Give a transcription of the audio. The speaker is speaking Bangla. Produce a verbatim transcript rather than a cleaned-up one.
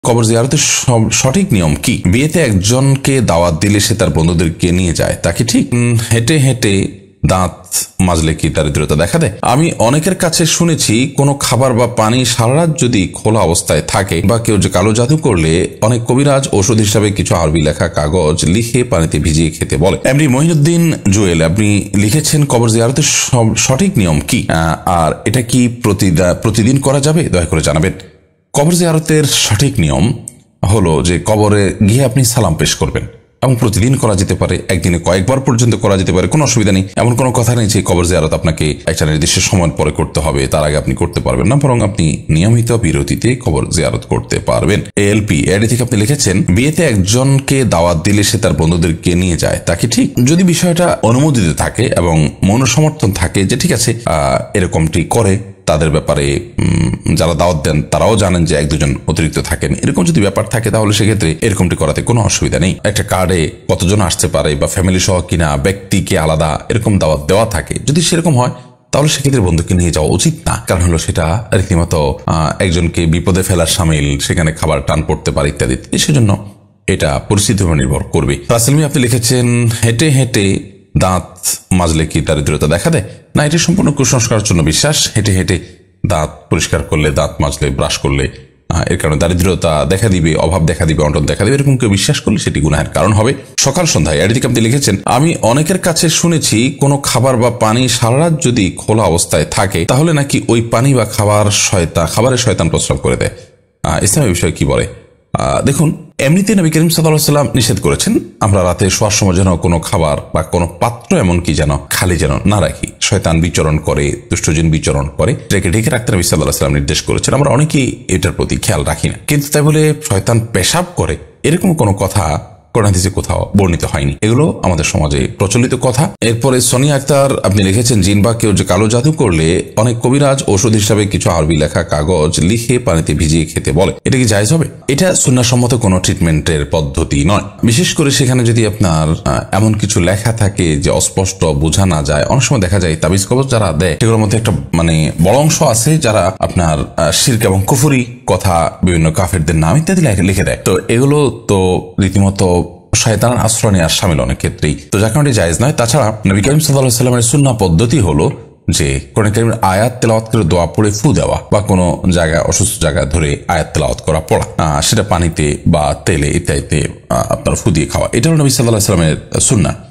কবর জিয়ারতের সঠিক নিয়ম কি? বিয়েতে একজনকে দাওয়াত দিলে সে তার বন্ধুদেরকে নিয়ে যায়, তা কি ঠিক? হেঁটে হেঁটে দাঁত মাজলে কি দারিদ্রতা দেখা দেয়? আমি অনেকের কাছে শুনেছি কোনো খাবার বা পানি সারা রাত যদি খোলা অবস্থায় থাকে বা কেউ যে কালো জাদু করলে অনেক কবিরাজ ওষুধ হিসাবে কিছু আরবি লেখা কাগজ লিখে পানিতে ভিজিয়ে খেতে বলে। এমনি মহিনুদ্দিন জুয়েল আপনি লিখেছেন, কবর জিয়ারতের সঠিক নিয়ম কি আর এটা কি প্রতিদিন করা যাবে? দয়া করে জানাবেন। কবর জিয়ারতের সঠিক নিয়ম হলো যে কবরে গিয়ে আপনি সালাম পেশ করবেন এবং প্রতিদিন করা যেতে পারে, একদিনে কয়েকবার পর্যন্ত করা যেতে পারে, কোনো অসুবিধা নেই। এমন কোনো কথা নেই যে কবর জিয়ারত আপনাকে একটা নির্দিষ্ট সময় পরে করতে হবে, তার আগে আপনি করতে পারবেন না, বরং আপনি নিয়মিত বিরতিতে কবর জিয়ারত করতে পারবেন। এএলপি এডি থেকে আপনি লিখেছেন, বিয়েতে একজনকে দাওয়াত দিলে সে তার বন্ধুদেরকে নিয়ে যায়, তা কি ঠিক? যদি বিষয়টা অনুমোদিত থাকে এবং মনোসমর্থন থাকে যে ঠিক আছে আহ এরকমটি করে, তাদের ব্যাপারে যারা দাওয়াত দেন তারাও জানেন যে এক দুজন অতিরিক্ত থাকেন, এরকম যদি ব্যাপার থাকে তাহলে সেক্ষেত্রে এরকমটি করাতে কোনো অসুবিধা নেই। একটা কার্ডে কতজন আসতে পারে বা ফ্যামিলি সহ কিনা ব্যক্তিকে আলাদা এরকম দাওয়াত দেওয়া থাকে, যদি সেরকম হয় তাহলে সেক্ষেত্রে বন্ধুকে নিয়ে যাওয়া উচিত না, কারণ হলো সেটা রীতিমতো একজনকে বিপদে ফেলার সামিল, সেখানে খাবার টান পড়তে পারে ইত্যাদি। সেজন্য এটা পরিস্থিতির উপর নির্ভর করবে। রাসেলমি আপনি লিখেছেন, হেঁটে হেঁটে দাঁত মাজলে কি দারিদ্রতা দেখা দেয়? না, এটি সম্পূর্ণ কুসংস্কারের জন্য বিশ্বাস। হেঁটে হেঁটে দাঁত পরিষ্কার করলে, দাঁত মাজলে, ব্রাশ করলে এর কারণে দারিদ্রতা দেখা দিবে, অভাব দেখা দিবে, অনটন দেখা দিবে, এরকম কেউ বিশ্বাস করলে সেটি গুনাহের কারণ হবে। সকাল সন্ধ্যায় এদিকে আপনি লিখেছেন, আমি অনেকের কাছে শুনেছি কোনো খাবার বা পানি সারা রাত যদি খোলা অবস্থায় থাকে তাহলে নাকি ওই পানি বা খাবার শয়তান খাবারের শয়তান প্রস্রাব করে দেয়। ইসলামের বিষয়ে কি বলে? দেখুন, এমনিতে নবী করিম সাল্লাল্লাহু আলাইহি ওয়াসাল্লাম নিষেধ করেছেন আমরা রাতে শোয়ার সময় যেন কোনো খাবার বা কোনো পাত্র এমনকি যেন খালি যেন না রাখি। শয়তান বিচরণ করে, দুষ্টজিন বিচরণ করে, এটাকে ঢেকে রাখতে নবী সাল্লাল্লাহু আলাইহি ওয়াসাল্লাম নির্দেশ করেছেন। আমরা অনেকেই এটার প্রতি খেয়াল রাখি না, কিন্তু তাই বলে শয়তান পেশাব করে এরকম কোনো কথা কোরআন হাদিসে কোথাও বর্ণিত হয়নি। এগুলো আমাদের সমাজে প্রচলিত কথা। এরপরে সোনিয়া আক্তার আপনি লিখেছেন, জিন বা কেউ যে কালো জাদু করলে অনেক কবিরাজ ওষুধ হিসাবে কিছু আরবি লেখা কাগজ লিখে পানিতে ভিজিয়ে খেতে বলে, এটা কি জায়েজ হবে? এটা সুন্নাহসম্মত কোনো ট্রিটমেন্টের পদ্ধতি নয়। বিশেষ করে সেখানে যদি আপনার এমন কিছু লেখা থাকে যে অস্পষ্ট, বোঝা না যায়। অনেক সময় দেখা যায় তাবিজ কবজ যারা দেয় সেগুলোর মধ্যে একটা মানে বড় অংশ আছে যারা আপনার শিরক এবং কুফরি কথা, বিভিন্ন কাফেরদের নাম ইত্যাদি লিখে দেয়। তো এগুলো তো রীতিমতো শয়তানের আশ্রয় নেওয়ার শামিল অনেক ক্ষেত্রেই, তো যার কারণে জায়েজ নয়। তাছাড়া নবী করিম সাল্লাল্লাহু আলাইহি ওয়াসাল্লামের সুন্নাহ পদ্ধতি হলো যে কোরআন কারীমের আয়াত তেলাওয়াত করে দোয়া পড়ে ফু দেওয়া বা কোনো জায়গায় অসুস্থ জায়গা ধরে আয়াত তেলাওয়াত করা পড়া, সেটা পানিতে বা তেলে ইত্যাদিতে আপনার ফু দিয়ে খাওয়া, এটা হলো নবী সাল্লাল্লাহু আলাইহি ওয়াসাল্লামের সুন্নাহ।